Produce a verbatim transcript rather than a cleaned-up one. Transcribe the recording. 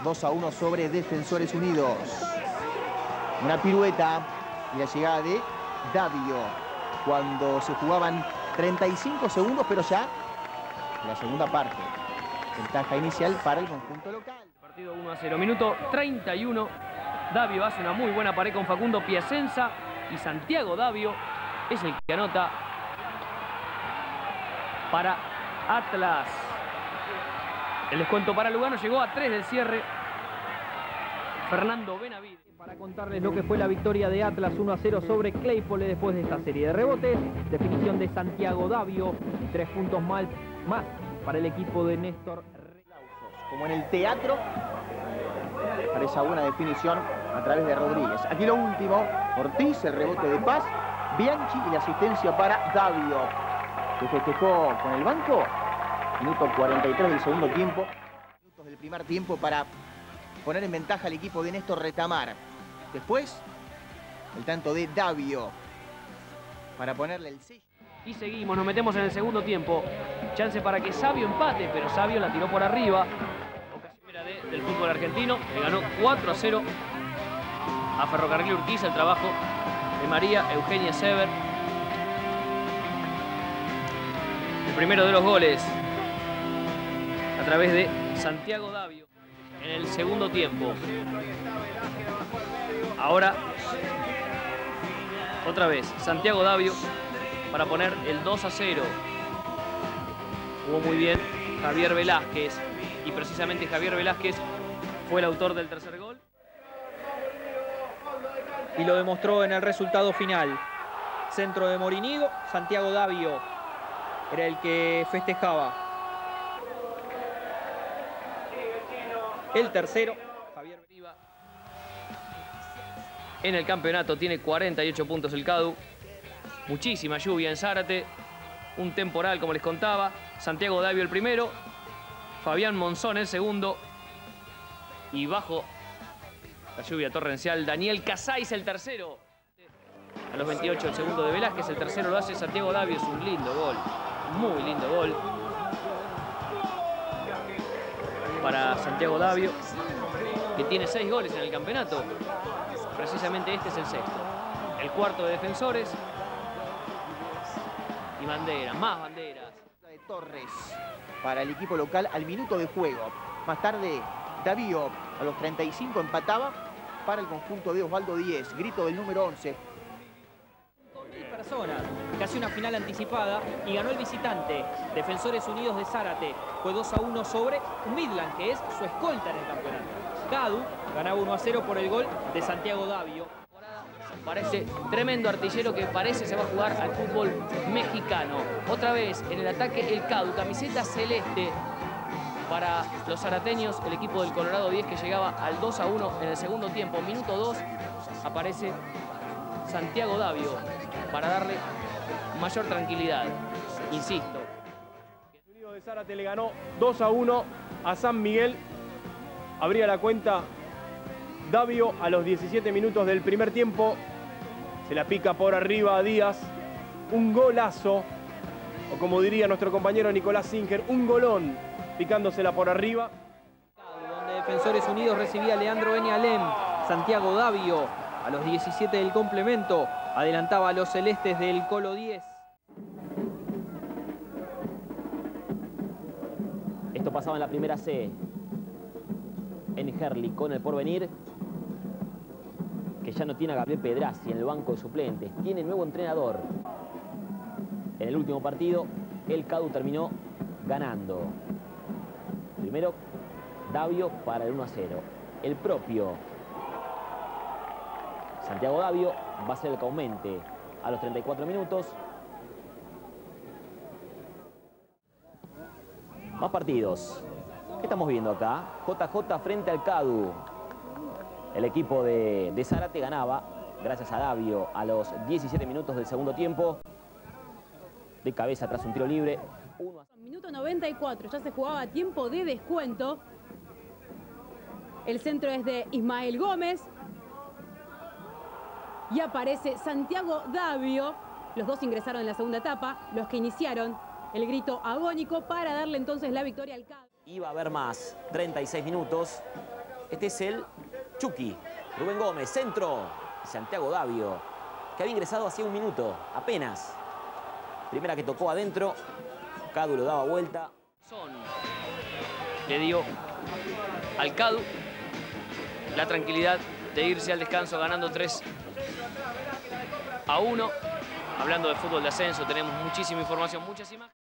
dos a uno sobre Defensores Unidos. Una pirueta y la llegada de Davio cuando se jugaban treinta y cinco segundos, pero ya en la segunda parte. Ventaja inicial para el conjunto local. Partido uno a cero, minuto treinta y uno. Davio hace una muy buena pared con Facundo Piacenza y Santiago Davio es el que anota para Atlas. El descuento para Lugano llegó a tres del cierre. Fernando Benavides. Para contarles lo que fue la victoria de Atlas uno a cero sobre Claypole después de esta serie de rebotes. Definición de Santiago Davio y tres puntos mal, más para el equipo de Néstor. Como en el teatro, para esa buena definición a través de Rodríguez. Aquí lo último, Ortiz, el rebote de Paz, Bianchi y la asistencia para Davio, que festejó con el banco. Minuto cuarenta y tres del segundo tiempo. Minutos del primer tiempo para poner en ventaja al equipo de Néstor Retamar. Después, el tanto de Davio para ponerle el sello. Y seguimos, nos metemos en el segundo tiempo. Chance para que Sabio empate, pero Sabio la tiró por arriba. Ocasión de, del fútbol argentino. Le ganó cuatro a cero a Ferrocarril Urquiza. El trabajo de María Eugenia Sever. El primero de los goles a través de Santiago Davio en el segundo tiempo. Ahora, otra vez, Santiago Davio para poner el dos a cero. Jugó muy bien Javier Velázquez y precisamente Javier Velázquez fue el autor del tercer gol. Y lo demostró en el resultado final. Centro de Morinigo, Santiago Davio era el que festejaba. El tercero, Javier Beriva. En el campeonato tiene cuarenta y ocho puntos el Cadu. Muchísima lluvia en Zárate. Un temporal, como les contaba. Santiago Davio el primero. Fabián Monzón el segundo. Y bajo la lluvia torrencial, Daniel Casais el tercero. A los veintiocho el segundo de Velázquez. El tercero lo hace Santiago Davio. Es un lindo gol. Muy lindo gol para Santiago Davio, que tiene seis goles en el campeonato. Precisamente este es el sexto. El cuarto de Defensores. Y banderas, más banderas. De Torres para el equipo local al minuto de juego. Más tarde, Davio a los treinta y cinco empataba para el conjunto de Osvaldo Díez. Grito del número once. Personas, casi una final anticipada y ganó el visitante. Defensores Unidos de Zárate fue dos a uno sobre Midland, que es su escolta en el campeonato. Cadu ganaba uno a cero por el gol de Santiago Davio. Parece tremendo artillero que parece se va a jugar al fútbol mexicano. Otra vez en el ataque el Cadu, camiseta celeste para los zarateños, el equipo del Colorado diez que llegaba al dos a uno en el segundo tiempo. Minuto dos aparece Santiago Davio para darle mayor tranquilidad. Insisto. Unidos de Zárate le ganó dos a uno a San Miguel. Abría la cuenta Davio a los diecisiete minutos del primer tiempo. Se la pica por arriba a Díaz. Un golazo, o como diría nuestro compañero Nicolás Singer, un golón picándosela por arriba. Donde Defensores Unidos recibía a Leandro Enialem. Santiago Davio a los diecisiete del complemento adelantaba a los celestes del Colo diez. Esto pasaba en la primera C. En Herli con el Porvenir, que ya no tiene a Gabriel Pedrazi en el banco de suplentes. Tiene nuevo entrenador. En el último partido, el Cadu terminó ganando. Primero, Davio para el uno a cero. El propio Santiago Davio va a ser el que aumente a los treinta y cuatro minutos. Más partidos. ¿Qué estamos viendo acá? J J frente al Cadu. El equipo de, de Zárate ganaba, gracias a Davio, a los diecisiete minutos del segundo tiempo. De cabeza tras un tiro libre. Minuto noventa y cuatro, ya se jugaba tiempo de descuento. El centro es de Ismael Gómez. Y aparece Santiago Davio. Los dos ingresaron en la segunda etapa, los que iniciaron el grito agónico para darle entonces la victoria al Cadu. Iba a haber más, treinta y seis minutos. Este es el Chucky. Rubén Gómez, centro. Santiago Davio, que había ingresado hacía un minuto, apenas. Primera que tocó adentro. Cadu lo daba vuelta. Son. Le dio al Cadu la tranquilidad de irse al descanso ganando tres a uno. Hablando de fútbol de ascenso, tenemos muchísima información, muchas imágenes.